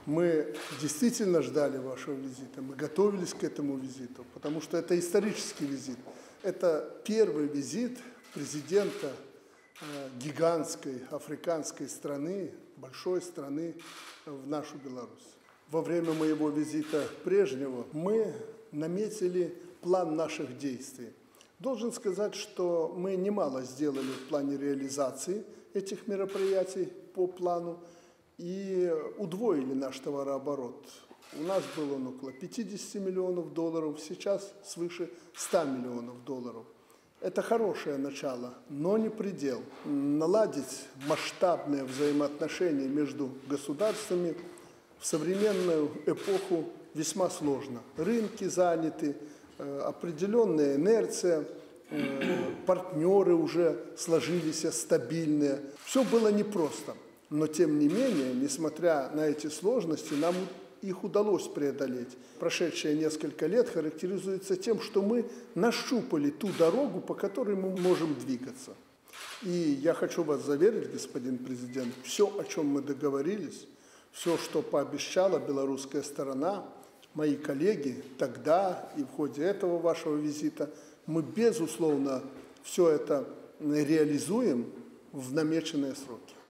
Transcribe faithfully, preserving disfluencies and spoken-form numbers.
Мы действительно ждали вашего визита, мы готовились к этому визиту, потому что это исторический визит. Это первый визит президента э, гигантской африканской страны, большой страны в нашу Беларусь. Во время моего визита прежнего мы наметили план наших действий. Должен сказать, что мы немало сделали в плане реализации этих мероприятий по плану и удвоили наш товарооборот. У нас был он около пятидесяти миллионов долларов, сейчас свыше ста миллионов долларов. Это хорошее начало, но не предел. Наладить масштабные взаимоотношения между государствами в современную эпоху весьма сложно. Рынки заняты, определенная инерция, партнеры уже сложились стабильные. Все было непросто, но тем не менее, несмотря на эти сложности, нам их удалось преодолеть. Прошедшие несколько лет характеризуется тем, что мы нащупали ту дорогу, по которой мы можем двигаться. И я хочу вас заверить, господин президент, все, о чем мы договорились, все, что пообещала белорусская сторона, мои коллеги тогда и в ходе этого вашего визита, мы, безусловно, все это реализуем в намеченные сроки.